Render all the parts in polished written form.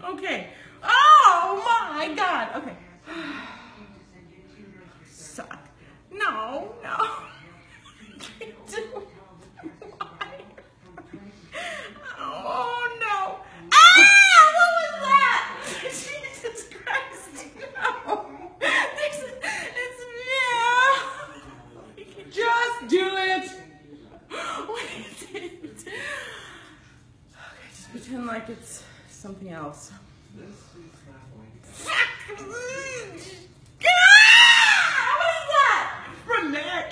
Okay. Oh my God. Okay. Suck. No. Can't do it. Why? Oh no. Ah! What was that? Jesus Christ. No. Just do it. What is it? Okay, just pretend like it's something else. Fuck! What is that? From Nick.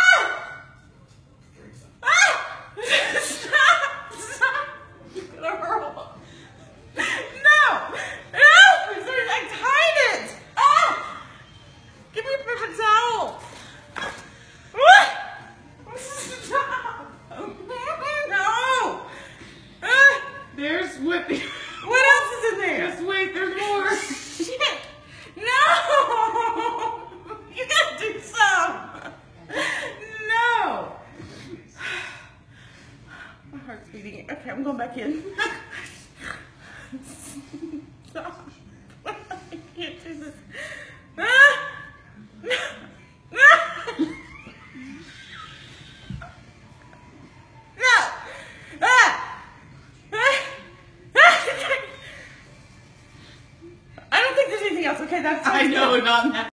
Stop! You're gonna hurl. No! I tied it! Give me a paper towel. No! There's whipping. What else is in there? Just wait, there's more. Shit! No! You gotta do some. No! My heart's beating. Okay, I'm going back in. Stop. I can't do this. I don't think there's anything else. Okay, that's. I know, not that.